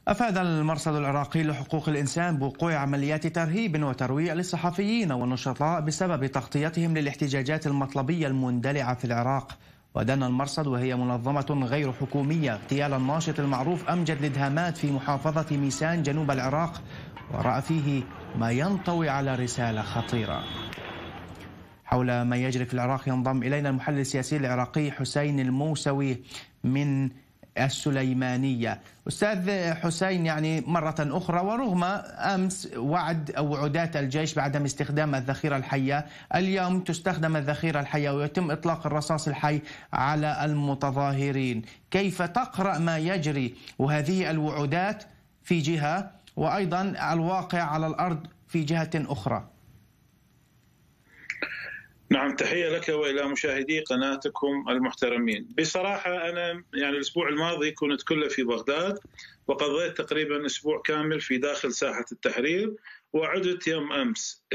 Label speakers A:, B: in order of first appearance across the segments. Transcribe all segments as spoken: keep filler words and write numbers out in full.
A: أفاد المرصد العراقي لحقوق الإنسان بوقوع عمليات ترهيب وترويع للصحفيين والنشطاء بسبب تغطيتهم للاحتجاجات المطلبية المندلعة في العراق. ودان المرصد وهي منظمة غير حكومية اغتيال الناشط المعروف أمجد الإدهامات في محافظة ميسان جنوب العراق، ورأى فيه ما ينطوي على رسالة خطيرة. حول ما يجري في العراق ينضم إلينا المحلل السياسي العراقي حسين الموسوي من السليمانية. أستاذ حسين، يعني مرة أخرى ورغم أمس وعد أو وعودات الجيش بعدم استخدام الذخيرة الحية، اليوم تستخدم الذخيرة الحية ويتم إطلاق الرصاص الحي على المتظاهرين. كيف تقرأ ما يجري وهذه الوعودات في جهة وأيضا الواقع على الأرض في جهة أخرى؟
B: نعم، تحية لك وإلى مشاهدي قناتكم المحترمين. بصراحة أنا يعني الأسبوع الماضي كنت كله في بغداد، وقضيت تقريبا أسبوع كامل في داخل ساحة التحرير، وعدت يوم أمس.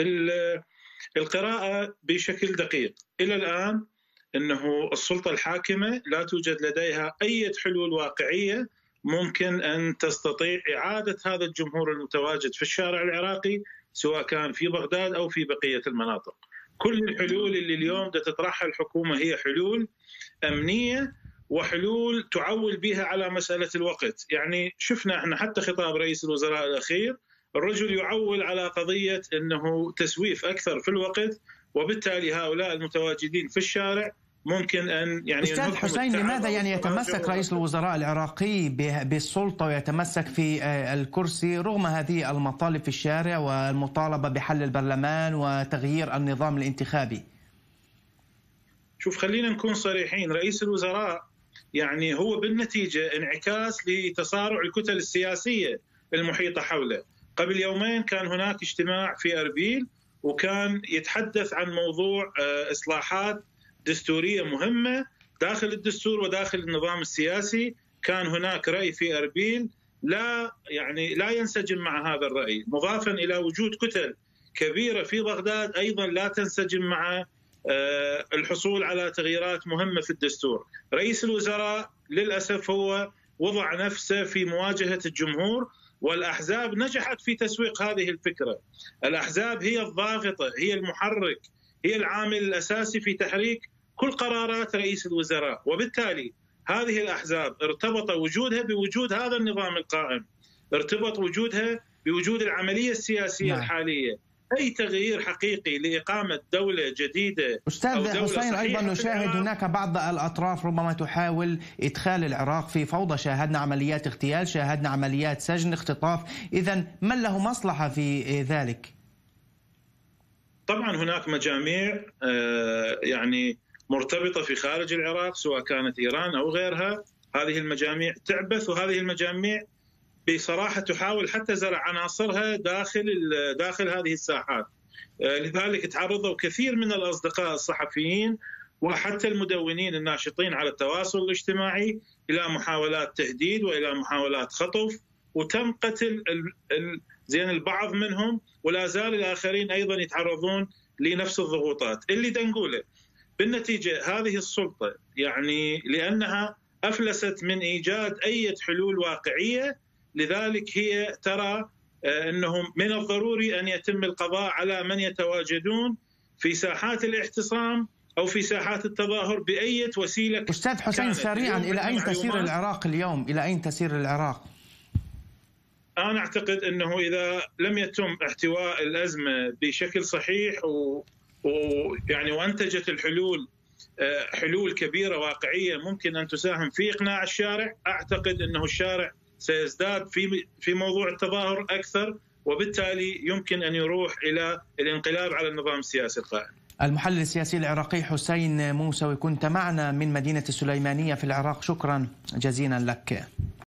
B: القراءة بشكل دقيق إلى الآن أنه السلطة الحاكمة لا توجد لديها أي حلول واقعية ممكن أن تستطيع إعادة هذا الجمهور المتواجد في الشارع العراقي، سواء كان في بغداد أو في بقية المناطق. كل الحلول اللي اليوم تطرحها الحكومة هي حلول أمنية وحلول تعول بها على مسألة الوقت. يعني شفنا احنا حتى خطاب رئيس الوزراء الأخير، الرجل يعول على قضية أنه تسويف أكثر في الوقت، وبالتالي هؤلاء المتواجدين في الشارع ممكن أن يعني
A: أستاذ حسين، لماذا يعني يتمسك رئيس الوزراء العراقي بالسلطة ويتمسك في الكرسي رغم هذه المطالب في الشارع والمطالبة بحل البرلمان وتغيير النظام الانتخابي؟
B: شوف، خلينا نكون صريحين، رئيس الوزراء يعني هو بالنتيجة انعكاس لتصارع الكتل السياسية المحيطة حوله. قبل يومين كان هناك اجتماع في أربيل وكان يتحدث عن موضوع إصلاحات دستورية مهمة داخل الدستور وداخل النظام السياسي. كان هناك رأي في أربيل لا يعني لا ينسجم مع هذا الرأي، مضافا إلى وجود كتل كبيرة في بغداد أيضا لا تنسجم مع الحصول على تغييرات مهمة في الدستور. رئيس الوزراء للأسف هو وضع نفسه في مواجهة الجمهور، والأحزاب نجحت في تسويق هذه الفكرة. الأحزاب هي الضاغطة، هي المحرك، هي العامل الأساسي في تحريك كل قرارات رئيس الوزراء، وبالتالي هذه الأحزاب ارتبط وجودها بوجود هذا النظام القائم، ارتبط وجودها بوجود العملية السياسية نعم. الحالية. أي تغيير حقيقي لإقامة دولة جديدة
A: أستاذ حسين، أيضا نشاهد هناك بعض الأطراف ربما تحاول إدخال العراق في فوضى. شاهدنا عمليات اغتيال، شاهدنا عمليات سجن، اختطاف. إذن من له مصلحة في ذلك؟
B: طبعا هناك مجاميع يعني مرتبطة في خارج العراق، سواء كانت إيران أو غيرها. هذه المجاميع تعبث، وهذه المجاميع بصراحة تحاول حتى زرع عناصرها داخل داخل هذه الساحات. لذلك تعرضوا كثير من الأصدقاء الصحفيين وحتى المدونين الناشطين على التواصل الاجتماعي إلى محاولات تهديد وإلى محاولات خطف، وتم قتل زين البعض منهم، ولا زال الآخرين أيضا يتعرضون لنفس الضغوطات. اللي دنقوله بالنتيجة هذه السلطة يعني لأنها أفلست من إيجاد أي حلول واقعية، لذلك هي ترى أنه من الضروري أن يتم القضاء على من يتواجدون في ساحات الاعتصام أو في ساحات التظاهر بأي وسيلة.
A: أستاذ حسين، سريعا، إلى أين تسير العراق اليوم؟ إلى أين تسير العراق؟
B: أنا أعتقد أنه إذا لم يتم احتواء الأزمة بشكل صحيح ويعني وأنتجت الحلول حلول كبيرة واقعية ممكن أن تساهم في إقناع الشارع، أعتقد أنه الشارع سيزداد في في موضوع التظاهر أكثر، وبالتالي يمكن أن يروح إلى الانقلاب على النظام السياسي القائم.
A: المحلل السياسي العراقي حسين موسوي، كنت معنا من مدينة السليمانية في العراق. شكرا جزيلا لك.